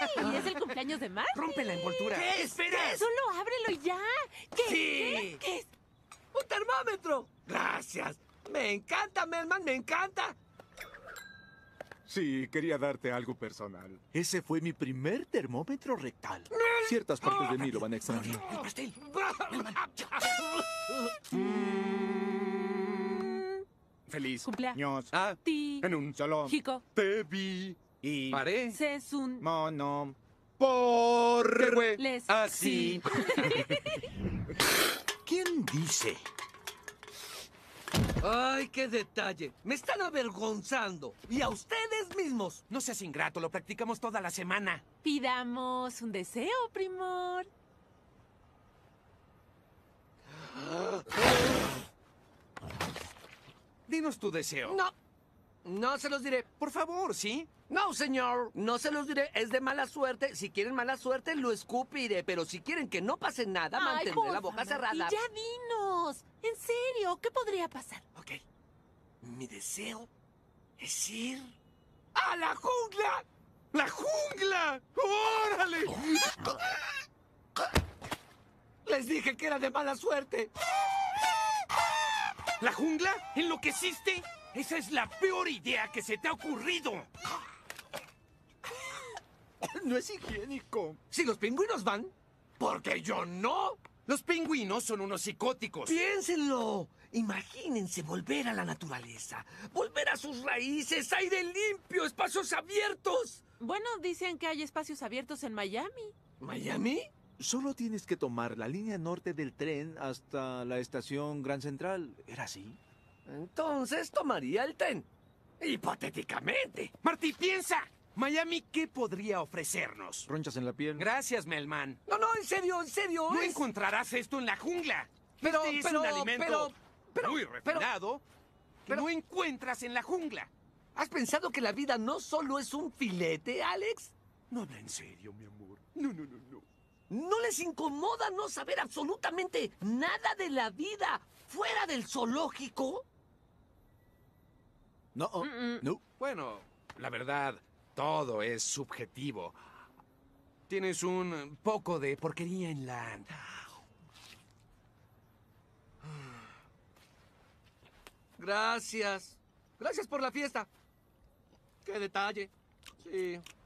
¿Y es el cumpleaños de Marty? ¡Rompe la envoltura! ¿Qué? ¡Espera! Solo ábrelo ya. ¿Qué? Sí. ¿Qué es? ¡Un termómetro! ¡Gracias! ¡Me encanta, Melman! ¡Me encanta! Sí, quería darte algo personal. Ese fue mi primer termómetro rectal. Ciertas partes de mí lo van a extrañar. ¡El pastel! Feliz Cumpleaños. Ah, Ti. En un salón Chico. te vi y paré. Sesun. mono ¿Qué güey? Les. Así. ¿Quién dice? ¡Ay, qué detalle! ¡Me están avergonzando! ¡Y a ustedes mismos! No seas ingrato, lo practicamos toda la semana. Pidamos un deseo, primor. Dinos tu deseo. No, no se los diré. Por favor, ¿sí? No, señor, no se los diré. Es de mala suerte. Si quieren mala suerte, lo escupiré. Pero si quieren que no pase nada, mantendré la boca cerrada. Y ya dinos. En serio, ¿qué podría pasar? Ok. Mi deseo es ir a la jungla. ¡La jungla! ¡Órale! Les dije que era de mala suerte. ¿La jungla? ¿Enloqueciste? Esa es la peor idea que se te ha ocurrido. No es higiénico. Si los pingüinos van, porque yo no. Los pingüinos son unos psicóticos. Piénsenlo. Imagínense volver a la naturaleza, volver a sus raíces, aire limpio, espacios abiertos. Bueno, dicen que hay espacios abiertos en Miami. ¿Miami? Solo tienes que tomar la línea norte del tren hasta la estación Gran Central. ¿Era así? Entonces tomaría el tren. Hipotéticamente. Marty, piensa. Miami, ¿qué podría ofrecernos? ¿Ronchas en la piel? Gracias, Melman. No, no, en serio, en serio. No es- encontrarás esto en la jungla. Pero, Este es pero, un alimento pero, muy refinado que pero- no encuentras en la jungla. ¿Has pensado que la vida no solo es un filete, Alex? No habla en serio, mi amor. No, no, no, no. ¿No les incomoda no saber absolutamente nada de la vida fuera del zoológico? No, no. Bueno, la verdad, todo es subjetivo. Tienes un poco de porquería en la... Gracias. Gracias por la fiesta. Qué detalle. Sí.